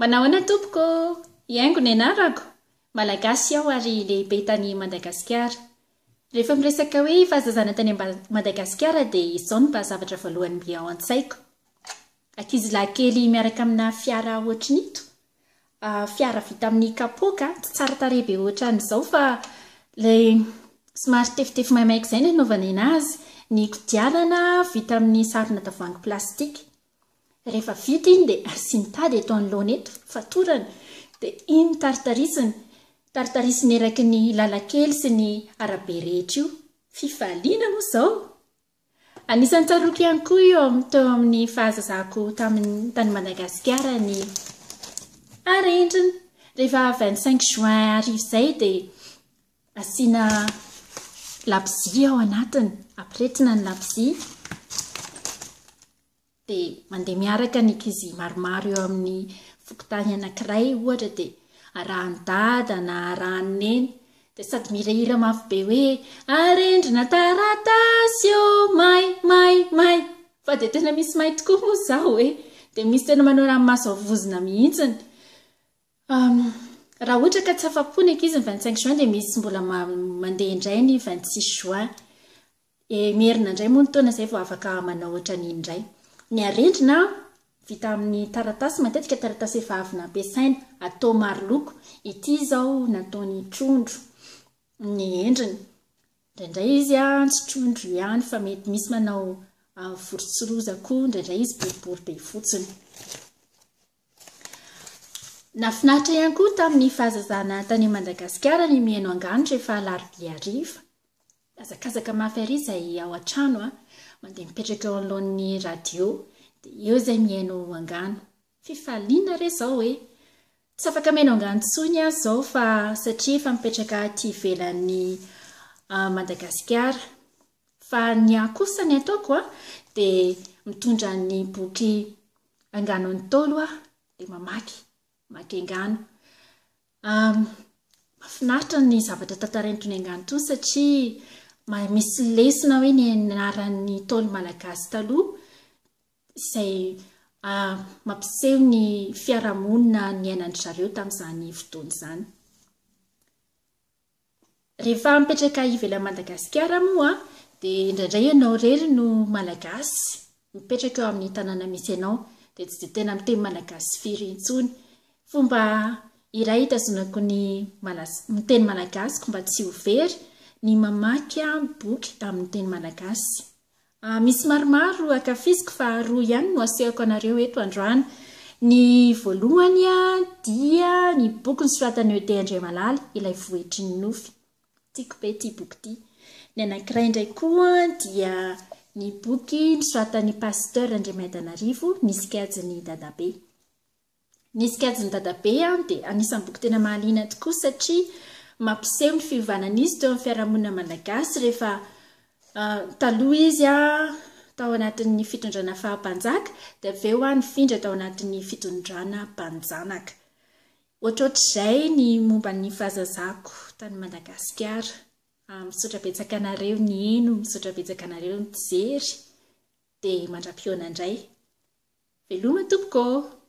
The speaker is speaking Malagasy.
Manao ana tompoko, iaingo ny anarako. Malagasy aho ary lehibe tany Madagasikara. Rehefa miresaka hoe fahazazana tany Madagasikara dia izao no mba zavatra voalohany be ao an-tsaiko. Ankizilahy kely miaraka amina fiara ohatrin'ito. Fiara vita amin'ny kapoaka, tsy tsara tarehy be ohatran'izao fa ilay somary tefitefy maimaika izay no hanaovana anazy. Ny kodiarana vita amin'ny sarona tavoahangy plastika. Rehefa vita iny dia asiany tady eto anoloana eto, fatorana, dia iny taritarisiny eraky ny lalakely sy ny arabe rehetra io. Fifaliana moa izao. Anisan'ny tsaroako ihany koa io teo amin'ny fahazazako tany Madagasikara ny arendrina. Rehefa 25 juin arivo izay dia asiana labozia ao anatiny, ampirehetina ny labozia. Dia mandeha miaraka ny ankizy maromaro eo amin'ny fokontany anankiray ohatra dia arahan-dada na arahan'ny neny dia sady mihirahira mafy be hoe arendrina taratasy io may fa dia tena misy may tokoa moa izao dia misy tena manao ranomasy vozona mihitsiny. Raha ohatra ka tsy afa-po ny ankizy ny 25 juin dia misy mbola mandeha indray ny 26 juin. Mierina indray moa ny taona izay vao afaka manao ohatran'iny indray. Ny arendrina vita amin'ny taratasy, matetika taratasy efa avy nampiasaina, atao maro loko. Ity izao nataony trondro ny endriny. Indraindray izy tsy trondro ihany fa mety misy manao vorotsiloza koa, indraindray izy boribory be fotsiny. Nafinaritra ihany koa tamin'ny fahazazana tany Madagasikara ny mihaino angano rehefa alarobia hariva. Azakazaka mafy ary izay ao an-trano mandeha mipetraka eo anoloan'ny radio dia eo izay mihaino angano. Fifaliana re izao tsy afaka mihaino angano intsony aho izao fa satria efa mipetraka aty ivelan'ny Madagasikara. Fa ny ahy kosa ny ataoko dia mitondra ny boky angano Ntaolo dia mamaky angano. Mahafinaritra ny zavatra tantarainy toy ny angano toy satria misy lesona hoe ny anaran'ny Ntaolo malagasy taloha izay mampiseho ny fiarahamonina ny ainan'ny zareo tamin'izany fotoana izany. Rehefa mipetraka ivelan'i Madagasikara moa dia indraindray ianao irery no malagasy mipetraka eo amin'ny tanàna misy ianao dia tsy dia tena miteny malagasy firy intsony. Fomba iray hitazonako ny miteny malagasy mba tsy ho very ny mamaky boky amin'ny teny malagasy. Misy maromaro ankafiziko fa roa ihany no asehako anareo eto androany. Ny voalohany dia ny boky nosoratan'i Ode Andriamalala, ilay Vohitriny Nofy. Tiako be ity boky ity. Ny anankiray indray koa dia ny boky nosoratan'i Pasteur Andriamaidanarivo, Nisy kajin'i Dadabe. Nisy kajin'i Dadabe dia anisan'ny boky tena mahaliana tokoa satria mampiseho ny fiovanan'izy teo amin'ny fiarahamonina malagasy rehefa taloha izy tao anatin'ny fitondrana fahampanjaka dia avy eo nifindra tao anatin'ny fitondrana mpanjanaka. Ohatrohatr'izay ny momba ny fahazazako tany Madagasikara. Misaotra betsaka anareo ny eno, misaotra betsaka anareo ny mijery dia mandra-pioana indray. Veloma tompoko.